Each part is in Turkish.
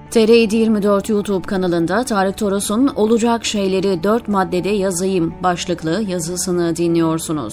TR724 YouTube kanalında Tarık Toros'un "Olacak şeyleri 4 maddede yazayım" başlıklı yazısını dinliyorsunuz.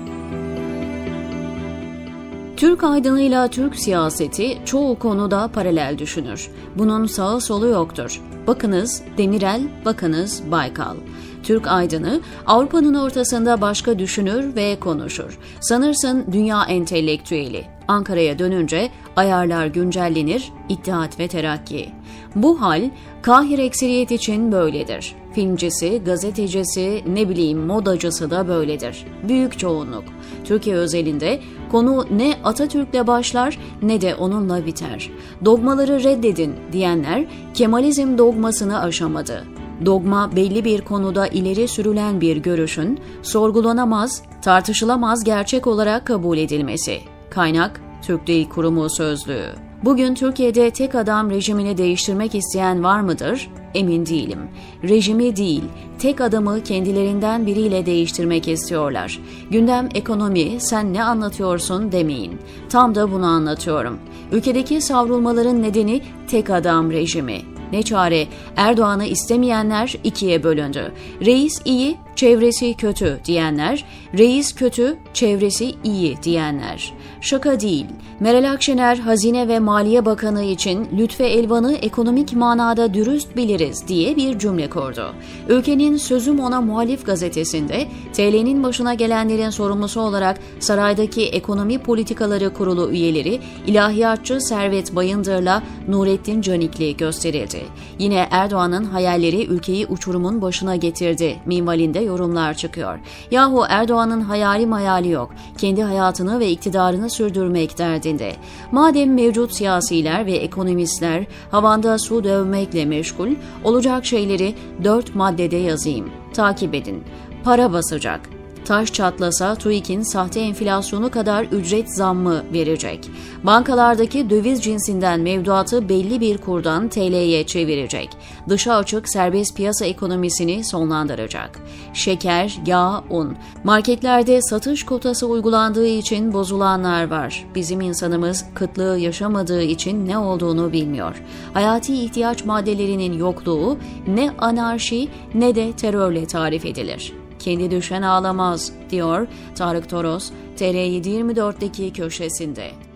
Türk aydınıyla Türk siyaseti çoğu konuda paralel düşünür. Bunun sağı solu yoktur. Bakınız Demirel, bakınız Baykal. Türk aydını Avrupa'nın ortasında başka düşünür ve konuşur. Sanırsın dünya entelektüeli. Ankara'ya dönünce ayarlar güncellenir, İttihat ve Terakki. Bu hal Kahir ekseriyet için böyledir. Filmcisi, gazetecisi, modacısı da böyledir. Büyük çoğunluk. Türkiye özelinde konu ne Atatürk'le başlar ne de onunla biter. Dogmaları reddedin diyenler Kemalizm dogmasını aşamadı. Dogma belli bir konuda ileri sürülen bir görüşün sorgulanamaz, tartışılamaz gerçek olarak kabul edilmesi. Kaynak Türk Dil Kurumu Sözlüğü. Bugün Türkiye'de tek adam rejimini değiştirmek isteyen var mıdır? Emin değilim. Rejimi değil, tek adamı kendilerinden biriyle değiştirmek istiyorlar. Gündem ekonomi, sen ne anlatıyorsun demeyin. Tam da bunu anlatıyorum. Ülkedeki savrulmaların nedeni tek adam rejimi. Ne çare, Erdoğan'ı istemeyenler ikiye bölündü. Reis iyi, çevresi kötü diyenler, reis kötü, çevresi iyi diyenler. Şaka değil. Meral Akşener, Hazine ve Maliye Bakanı için Lütfü Elvan'ı ekonomik manada dürüst biliriz diye bir cümle kurdu. Ülkenin Sözüm Ona muhalif gazetesinde TL'nin başına gelenlerin sorumlusu olarak saraydaki Ekonomi Politikaları Kurulu üyeleri ilahiyatçı Servet Bayındır'la Nurettin Canikli gösterildi. Yine Erdoğan'ın hayalleri ülkeyi uçurumun başına getirdi minvalinde yorumlar çıkıyor. Yahu Erdoğan'ın hayali yok. Kendi hayatını ve iktidarını sürdürmek derdinde. Madem mevcut siyasiler ve ekonomistler havanda su dövmekle meşgul, olacak şeyleri 4 maddede yazayım. Takip edin. Para basacak. Taş çatlasa TÜİK'in sahte enflasyonu kadar ücret zammı verecek. Bankalardaki döviz cinsinden mevduatı belli bir kurdan TL'ye çevirecek. Dışa açık serbest piyasa ekonomisini sonlandıracak. Şeker, yağ, un. Marketlerde satış kotası uygulandığı için bozulanlar var. Bizim insanımız kıtlığı yaşamadığı için ne olduğunu bilmiyor. Hayati ihtiyaç maddelerinin yokluğu ne anarşi ne de terörle tarif edilir. Kendi düşen ağlamaz, diyor Tarık Toros, TR724'deki köşesinde.